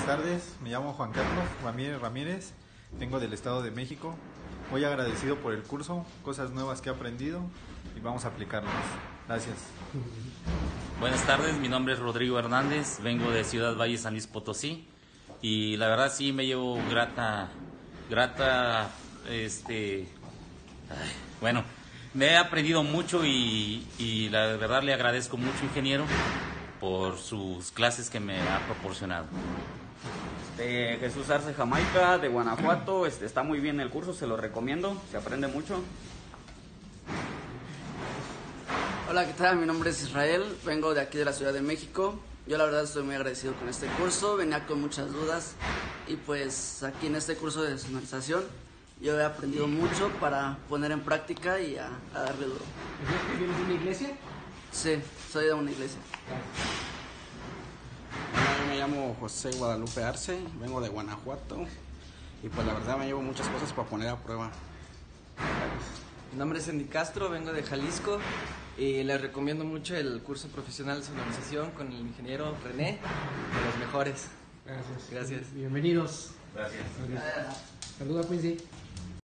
buenas tardes. Me llamo Juan Carlos Ramírez. Vengo del Estado de México. Muy agradecido por el curso, cosas nuevas que he aprendido y vamos a aplicarlas. Gracias. Buenas tardes, mi nombre es Rodrigo Hernández. Vengo de Ciudad Valle, San Luis Potosí. Y la verdad sí me llevo bueno, me he aprendido mucho y la verdad le agradezco mucho, ingeniero, por sus clases que me ha proporcionado. Jesús Arce Jamaica, de Guanajuato. Está muy bien el curso, se lo recomiendo, se aprende mucho. Hola, ¿qué tal? Mi nombre es Israel, vengo de aquí de la Ciudad de México. Yo la verdad estoy muy agradecido con este curso, venía con muchas dudas y pues aquí en este curso de sonorización yo he aprendido mucho para poner en práctica y a darle duro. ¿Vienes de una iglesia? Sí, soy de una iglesia. Bueno, yo me llamo José Guadalupe Arce, vengo de Guanajuato y pues la verdad me llevo muchas cosas para poner a prueba. Mi nombre es Andy Castro, vengo de Jalisco y les recomiendo mucho el curso profesional de sonorización con el ingeniero René, de los mejores. Gracias. Gracias. Bienvenidos. Gracias. Saluda, Quincy.